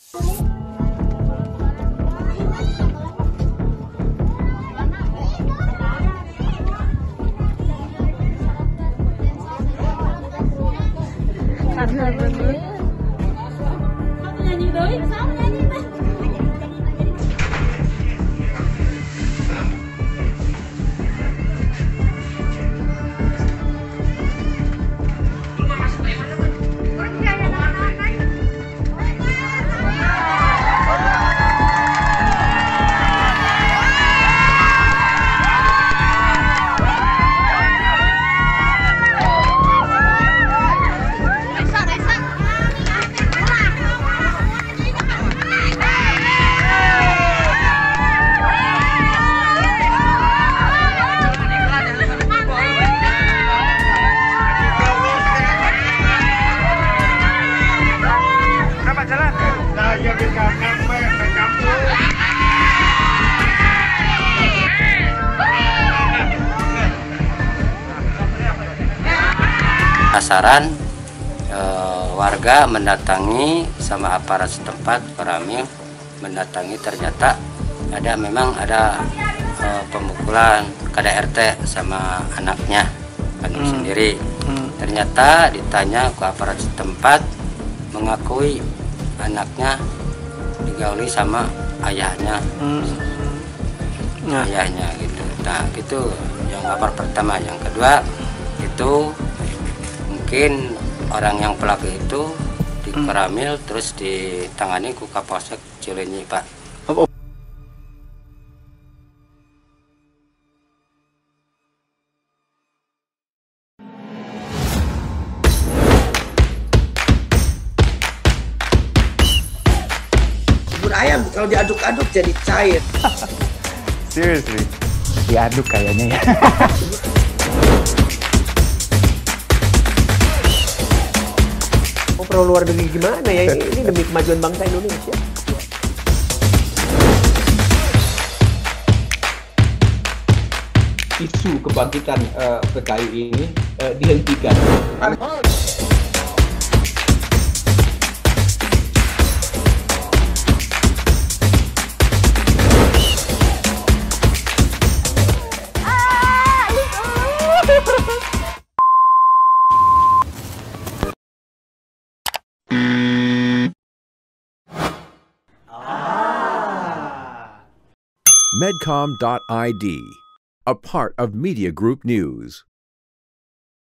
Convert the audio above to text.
Penasaran, warga mendatangi sama aparat setempat, Koramil mendatangi, ternyata memang ada pemukulan KDRT sama anaknya kandung sendiri. Ternyata ditanya ke aparat setempat, mengakui anaknya digauli sama ayahnya, ayahnya gitu. Nah gitu yang kabar pertama. Yang kedua itu mungkin orang yang pelaku itu di Koramil terus ditangani ke Kapolsek Cileunyi, Pak. Bubur ayam kalau diaduk-aduk jadi cair. Seriously, diaduk kayaknya ya. Perlu luar negeri gimana ya, ini demi kemajuan bangsa Indonesia. Isu kebangkitan PKI ini dihentikan. Medcom.id, a part of Media Group News.